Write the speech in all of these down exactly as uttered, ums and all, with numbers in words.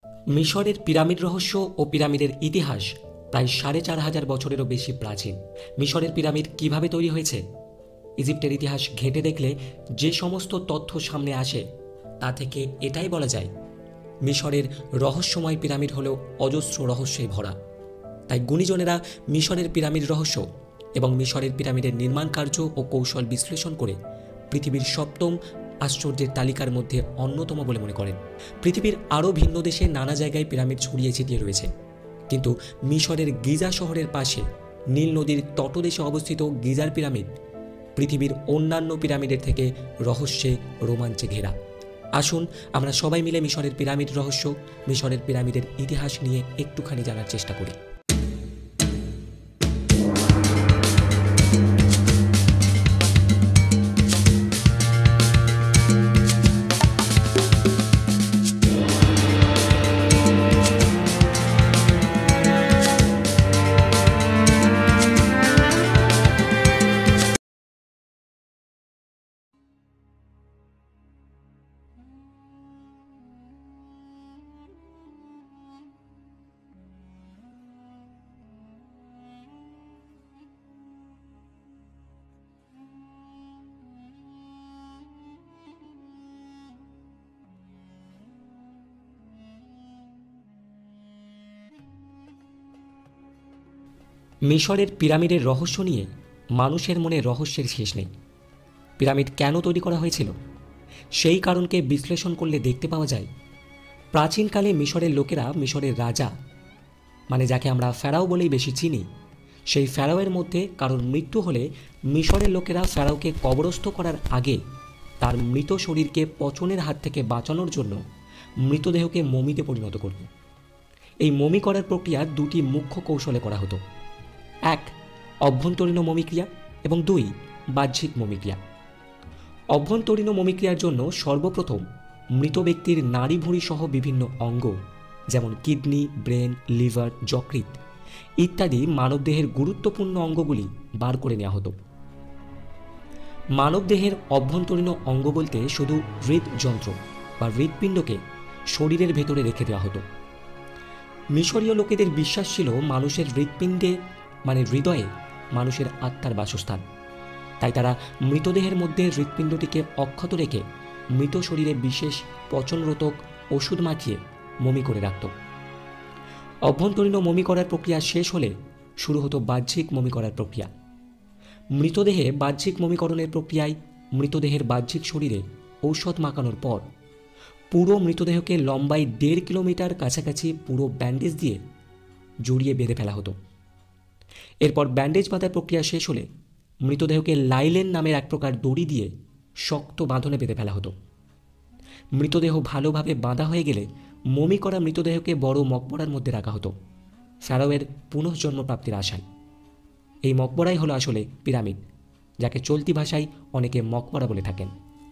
মিশরের পিরামিড রহস্য ও পিরামিডের ইতিহাস প্রায় সাড়ে চার হাজার বছরেরও বেশি প্রাচীন। মিশরের পিরামিড কিভাবে তৈরি হয়েছে, ইজিপ্টের ইতিহাস ঘেঁটে দেখলে যে সমস্ত তথ্য সামনে আসে তা থেকে এটাই বলা যায়, মিশরের রহস্যময় পিরামিড হলেও অজস্র রহস্যে ভরা। তাই গুণীজনেরা মিশরের পিরামিড রহস্য এবং মিশরের পিরামিডের নির্মাণ কার্য ও কৌশল বিশ্লেষণ করে পৃথিবীর সপ্তম আশ্চর্যের তালিকার মধ্যে অন্যতম বলে মনে করেন। পৃথিবীর আরও ভিন্ন দেশে নানা জায়গায় পিরামিড ছড়িয়ে ছিটিয়ে রয়েছে, কিন্তু মিশরের গিজা শহরের পাশে নীল নদীর তটদেশে অবস্থিত গিজার পিরামিড পৃথিবীর অন্যান্য পিরামিডের থেকে রহস্যে রোমাঞ্চে ঘেরা। আসুন আমরা সবাই মিলে মিশরের পিরামিড রহস্য, মিশরের পিরামিডের ইতিহাস নিয়ে একটুখানি জানার চেষ্টা করি। মিশরের পিরামিডের রহস্য নিয়ে মানুষের মনে রহস্যের শেষ নেই। পিরামিড কেন তৈরি করা হয়েছিল সেই কারণকে বিশ্লেষণ করলে দেখতে পাওয়া যায়, প্রাচীনকালে মিশরের লোকেরা মিশরের রাজা, মানে যাকে আমরা ফেরাও বলেই বেশি চিনি, সেই ফেরাওয়ের মধ্যে কারোর মৃত্যু হলে মিশরের লোকেরা ফেরাওকে কবরস্থ করার আগে তার মৃত শরীরকে পচনের হাত থেকে বাঁচানোর জন্য মৃতদেহকে মমিতে পরিণত করত। এই মমি করার প্রক্রিয়া দুটি মুখ্য কৌশলে করা হতো। এক, অভ্যন্তরীণ মমিক্রিয়া এবং দুই, বাহ্যিক মমিক্রিয়া। অভ্যন্তরীণ মমিক্রিয়ার জন্য সর্বপ্রথম মৃত ব্যক্তির নাড়ি ভুঁড়ি সহ বিভিন্ন অঙ্গ, যেমন কিডনি, ব্রেন, লিভার, যকৃৎ ইত্যাদি মানবদেহের গুরুত্বপূর্ণ অঙ্গগুলি বার করে নেওয়া হতো। মানবদেহের অভ্যন্তরীণ অঙ্গ বলতে শুধু হৃদযন্ত্র বা হৃৎপিণ্ডকে শরীরের ভেতরে রেখে দেওয়া হতো। মিশরীয় লোকেদের বিশ্বাস ছিল মানুষের হৃৎপিণ্ডে মানে হৃদয়ে মানুষের আত্মার বাসস্থান। তাই তারা মৃতদেহের মধ্যে হৃৎপিণ্ডটিকে অক্ষত রেখে মৃত শরীরে বিশেষ পচনরোধক ওষুধ মাখিয়ে মমি করে রাখত। অভ্যন্তরীণ মমি করার প্রক্রিয়া শেষ হলে শুরু হতো বাহ্যিক মমি করার প্রক্রিয়া। মৃতদেহে বাহ্যিক মমিকরণের প্রক্রিয়ায় মৃতদেহের বাহ্যিক শরীরে ঔষধ মাখানোর পর পুরো মৃতদেহকে লম্বায় দেড় কিলোমিটার কাছাকাছি পুরো ব্যান্ডেজ দিয়ে জড়িয়ে বেঁধে ফেলা হতো। এরপর ব্যান্ডেজ বাঁধার প্রক্রিয়া শেষ হলে মৃতদেহকে লাইলেন নামের এক প্রকার দড়ি দিয়ে শক্ত বাঁধনে বেঁধে ফেলা হতো। মৃতদেহ ভালোভাবে বাঁধা হয়ে গেলে মমি করা মৃতদেহকে বড় মকবরার মধ্যে রাখা হতো ফেরাওয়ের পুনঃজন্ম প্রাপ্তির আশায়। এই মকবরাই হলো আসলে পিরামিড, যাকে চলতি ভাষায় অনেকে মকবরা বলে থাকেন।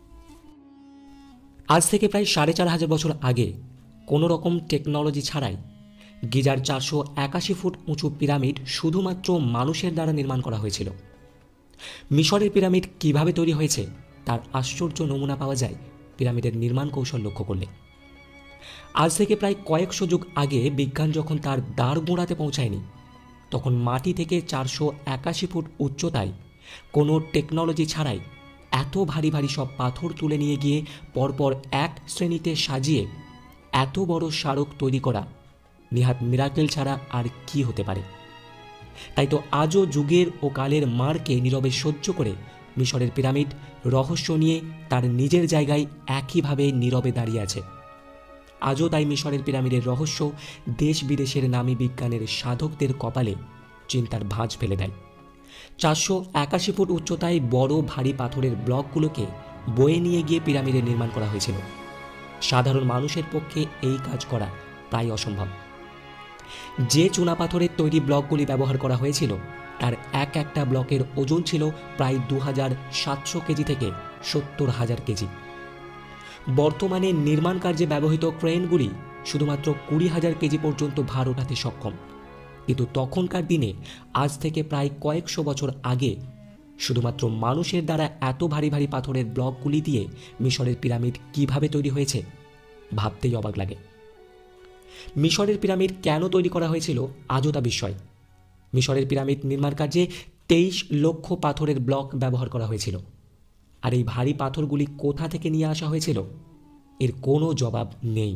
আজ থেকে প্রায় সাড়ে চার হাজার বছর আগে কোনো রকম টেকনোলজি ছাড়াই গিজার চারশো একাশি ফুট উঁচু পিরামিড শুধুমাত্র মানুষের দ্বারা নির্মাণ করা হয়েছিল। মিশরের পিরামিড কিভাবে তৈরি হয়েছে তার আশ্চর্য নমুনা পাওয়া যায় পিরামিডের নির্মাণ কৌশল লক্ষ্য করলে। আজ থেকে প্রায় কয়েকশো যুগ আগে বিজ্ঞান যখন তার দ্বার গোড়াতে পৌঁছায়নি, তখন মাটি থেকে চারশো একাশি ফুট উচ্চতায় কোনো টেকনোলজি ছাড়াই এত ভারী ভারী সব পাথর তুলে নিয়ে গিয়ে পরপর এক শ্রেণীতে সাজিয়ে এত বড় স্মারক তৈরি করা নিহাত মিরাকেল ছাড়া আর কি হতে পারে। তাই তো আজও যুগের ও কালের মারকে নীরবে সহ্য করে মিশরের পিরামিড রহস্য নিয়ে তার নিজের জায়গায় একইভাবে নীরবে দাঁড়িয়ে আছে। আজও তাই মিশরের পিরামিডের রহস্য দেশ বিদেশের নামী বিজ্ঞানের সাধকদের কপালে চিন্তার ভাঁজ ফেলে দেয়। চারশো একাশি ফুট উচ্চতায় বড় ভারী পাথরের ব্লকগুলোকে বয়ে নিয়ে গিয়ে পিরামিডের নির্মাণ করা হয়েছিল। সাধারণ মানুষের পক্ষে এই কাজ করা প্রায় অসম্ভব। যে চুনাপাথরের তৈরি ব্লকগুলি ব্যবহার করা হয়েছিল তার এক একটা ব্লকের ওজন ছিল প্রায় দু হাজার সাতশো কেজি থেকে সত্তর হাজার কেজি। বর্তমানে নির্মাণ কার্যে ব্যবহৃত ক্রেনগুলি শুধুমাত্র কুড়ি হাজার কেজি পর্যন্ত ভার ওঠাতে সক্ষম, কিন্তু তখনকার দিনে আজ থেকে প্রায় কয়েকশো বছর আগে শুধুমাত্র মানুষের দ্বারা এত ভারী ভারী পাথরের ব্লকগুলি দিয়ে মিশরের পিরামিড কিভাবে তৈরি হয়েছে ভাবতেই অবাক লাগে। মিশরের পিরামিড কেন তৈরি করা হয়েছিল আজও তা বিস্ময়। মিশরের পিরামিড নির্মাণ কার্যে তেইশ লক্ষ পাথরের ব্লক ব্যবহার করা হয়েছিল। আর এই ভারী পাথরগুলি কোথা থেকে নিয়ে আসা হয়েছিল এর কোনো জবাব নেই।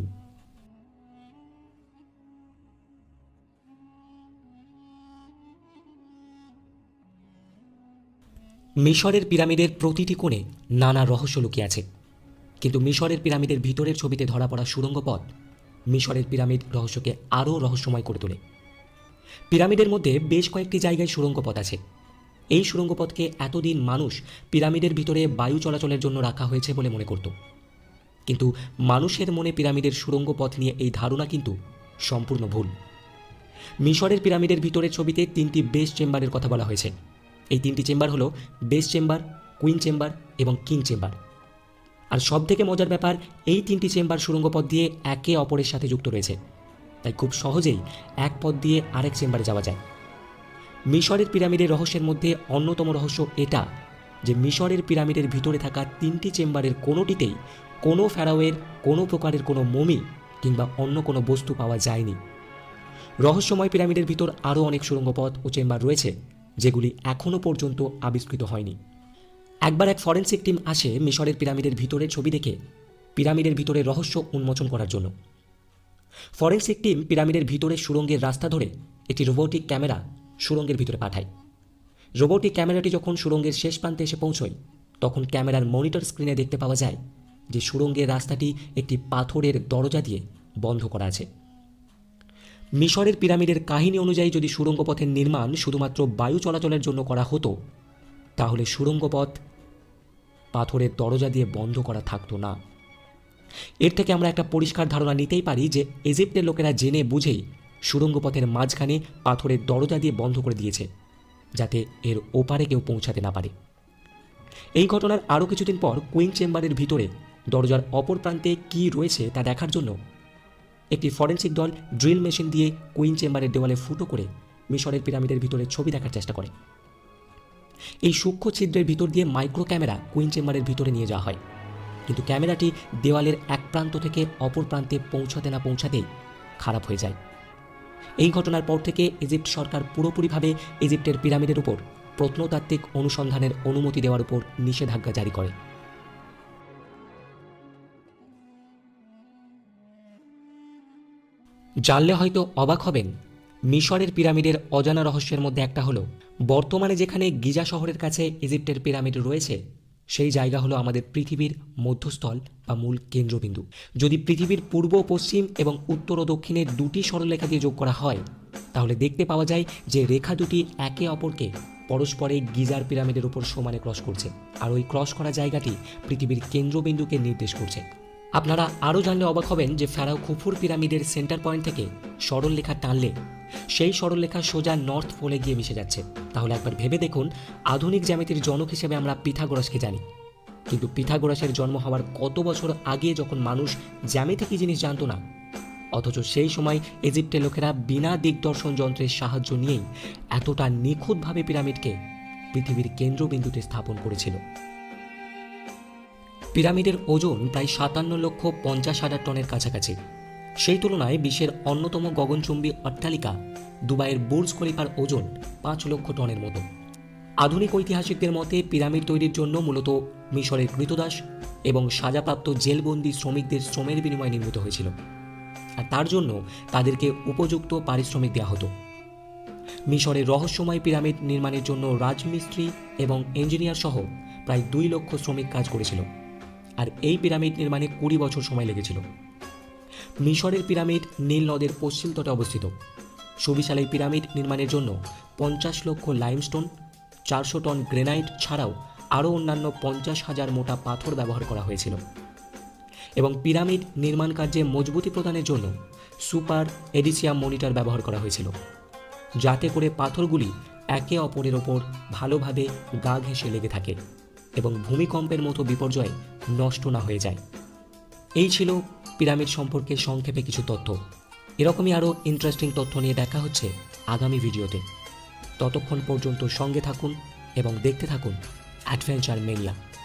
মিশরের পিরামিডের প্রতিটি কোণে নানা রহস্য লুকিয়ে আছে, কিন্তু মিশরের পিরামিডের ভিতরের ছবিতে ধরা পড়া সুড়ঙ্গ পথ মিশরের পিরামিড রহস্যকে আরও রহস্যময় করে তোলে। পিরামিডের মধ্যে বেশ কয়েকটি জায়গায় সুড়ঙ্গ পথ আছে। এই সুড়ঙ্গ পথকে এতদিন মানুষ পিরামিডের ভিতরে বায়ু চলাচলের জন্য রাখা হয়েছে বলে মনে করত, কিন্তু মানুষের মনে পিরামিডের সুড়ঙ্গ পথ নিয়ে এই ধারণা কিন্তু সম্পূর্ণ ভুল। মিশরের পিরামিডের ভিতরের ছবিতে তিনটি বেস চেম্বারের কথা বলা হয়েছে। এই তিনটি চেম্বার হলো বেস চেম্বার, কুইন চেম্বার এবং কিং চেম্বার। আর সবথেকে মজার ব্যাপার, এই তিনটি চেম্বার সুড়ঙ্গ পথ দিয়ে একে অপরের সাথে যুক্ত রয়েছে, তাই খুব সহজেই এক পথ দিয়ে আরেক চেম্বারে যাওয়া যায়। মিশরের পিরামিডের রহস্যের মধ্যে অন্যতম রহস্য এটা যে মিশরের পিরামিডের ভিতরে থাকা তিনটি চেম্বারের কোনোটিতেই কোনো ফেরাওয়ের কোনো প্রকারের কোনো মমি কিংবা অন্য কোনো বস্তু পাওয়া যায়নি। রহস্যময় পিরামিডের ভিতর আরও অনেক সুড়ঙ্গ পথ ও চেম্বার রয়েছে যেগুলি এখনও পর্যন্ত আবিষ্কৃত হয়নি। একবার এক ফরেনসিক টিম আসে মিশরের পিরামিডের ভিতরের ছবি দেখে পিরামিডের ভিতরে রহস্য উন্মোচন করার জন্য। ফরেনসিক টিম পিরামিডের ভিতরের সুড়ঙ্গের রাস্তা ধরে একটি রোবোটিক ক্যামেরা সুড়ঙ্গের ভিতরে পাঠায়। রোবোটিক ক্যামেরাটি যখন সুড়ঙ্গের শেষ প্রান্তে এসে পৌঁছয়, তখন ক্যামেরার মনিটর স্ক্রিনে দেখতে পাওয়া যায় যে সুড়ঙ্গের রাস্তাটি একটি পাথরের দরজা দিয়ে বন্ধ করা আছে। মিশরের পিরামিডের কাহিনী অনুযায়ী যদি সুড়ঙ্গ পথের নির্মাণ শুধুমাত্র বায়ু চলাচলের জন্য করা হতো, তাহলে সুড়ঙ্গ পথ পাথরের দরজা দিয়ে বন্ধ করা থাকতো না। এর থেকে আমরা একটা পরিষ্কার ধারণা নিতেই পারি যে ইজিপ্টের লোকেরা জেনে বুঝেই সুড়ঙ্গ পথের মাঝখানে পাথরের দরজা দিয়ে বন্ধ করে দিয়েছে, যাতে এর ওপারে কেউ পৌঁছাতে না পারে। এই ঘটনার আরও কিছুদিন পর কুইন চেম্বারের ভিতরে দরজার অপর প্রান্তে কী রয়েছে তা দেখার জন্য একটি ফরেনসিক দল ড্রিল মেশিন দিয়ে কুইন চেম্বারের দেওয়ালে ফুটো করে মিশরের পিরামিডের ভিতরে ছবি দেখার চেষ্টা করে। এই সূক্ষ্ম ছিদ্রের ভিতর দিয়ে মাইক্রো ক্যামেরা কুইন চেম্বারের ভিতরে নিয়ে যাওয়া হয়, কিন্তু ক্যামেরাটি দেওয়ালের এক প্রান্ত থেকে অপর প্রান্তে পৌঁছাতে না পৌঁছাতেই খারাপ হয়ে যায়। এই ঘটনার পর থেকে ইজিপ্ট সরকার পুরোপুরিভাবে ইজিপ্টের পিরামিডের উপর প্রত্নতাত্ত্বিক অনুসন্ধানের অনুমতি দেওয়ার উপর নিষেধাজ্ঞা জারি করে। জানলে হয়তো অবাক হবেন, মিশরের পিরামিডের অজানা রহস্যের মধ্যে একটা হলো বর্তমানে যেখানে গিজা শহরের কাছে ইজিপ্টের পিরামিড রয়েছে, সেই জায়গা হলো আমাদের পৃথিবীর মধ্যস্থল বা মূল কেন্দ্রবিন্দু। যদি পৃথিবীর পূর্ব পশ্চিম এবং উত্তর ও দক্ষিণের দুটি সরলরেখা দিয়ে যোগ করা হয়, তাহলে দেখতে পাওয়া যায় যে রেখা দুটি একে অপরকে পরস্পরে গিজার পিরামিডের উপর সমানে ক্রস করছে, আর ওই ক্রস করা জায়গাটি পৃথিবীর কেন্দ্রবিন্দুকে নির্দেশ করছে। আপনারা আরও জানলে অবাক হবেন যে ফেরাও খুফুর পিরামিডের সেন্টার পয়েন্ট থেকে সরলরেখা টানলে সেই সরলরেখা সোজা নর্থ পোলে গিয়ে মিশে যাচ্ছে। তাহলে একবার ভেবে দেখুন, আধুনিক জ্যামিতির জনক হিসেবে আমরা পিথাগোরাসকে জানি, কিন্তু পিথাগোরাসের জন্ম হওয়ার কত বছর আগে যখন মানুষ জ্যামিতি কী জিনিস জানতো না, অথচ সেই সময় ইজিপ্টের লোকেরা বিনা দিগদর্শন যন্ত্রের সাহায্য নিয়েই এতটা নিখুঁতভাবে পিরামিডকে পৃথিবীর কেন্দ্রবিন্দুতে স্থাপন করেছিল। পিরামিডের ওজন প্রায় সাতান্ন লক্ষ পঞ্চাশ হাজার টনের কাছাকাছি। সেই তুলনায় বিশ্বের অন্যতম গগনচুম্বী অট্টালিকা দুবাইয়ের বুর্জ খলিফার ওজন পাঁচ লক্ষ টনের মতো। আধুনিক ঐতিহাসিকদের মতে পিরামিড তৈরির জন্য মূলত মিশরের কৃতদাস এবং সাজাপ্রাপ্ত জেলবন্দি শ্রমিকদের শ্রমের বিনিময়ে নির্মিত হয়েছিল, আর তার জন্য তাদেরকে উপযুক্ত পারিশ্রমিক দেওয়া হতো। মিশরের রহস্যময় পিরামিড নির্মাণের জন্য রাজমিস্ত্রি এবং ইঞ্জিনিয়ার সহ প্রায় দুই লক্ষ শ্রমিক কাজ করেছিল, আর এই পিরামিড নির্মাণে কুড়ি বছর সময় লেগেছিল। মিশরের পিরামিড নীল নদের পশ্চিম তটে অবস্থিত। সুবিশাল এই পিরামিড নির্মাণের জন্য পঞ্চাশ লক্ষ লাইমস্টোন, চারশো টন গ্রেনাইট ছাড়াও আরও অন্যান্য পঞ্চাশ হাজার মোটা পাথর ব্যবহার করা হয়েছিল। এবং পিরামিড নির্মাণ কার্যে মজবুতি প্রদানের জন্য সুপার এডিসিয়াম মনিটর ব্যবহার করা হয়েছিল, যাতে করে পাথরগুলি একে অপরের ওপর ভালোভাবে গা ঘেঁষে লেগে থাকে এবং ভূমিকম্পের মতো বিপর্যয়ে নষ্ট না হয়ে যায়। এই ছিল পিরামিড সম্পর্কে সংক্ষেপে কিছু তথ্য। এরকমই আরও ইন্টারেস্টিং তথ্য নিয়ে দেখা হচ্ছে আগামী ভিডিওতে। ততক্ষণ পর্যন্ত সঙ্গে থাকুন এবং দেখতে থাকুন অ্যাডভেঞ্চার মেনিয়া।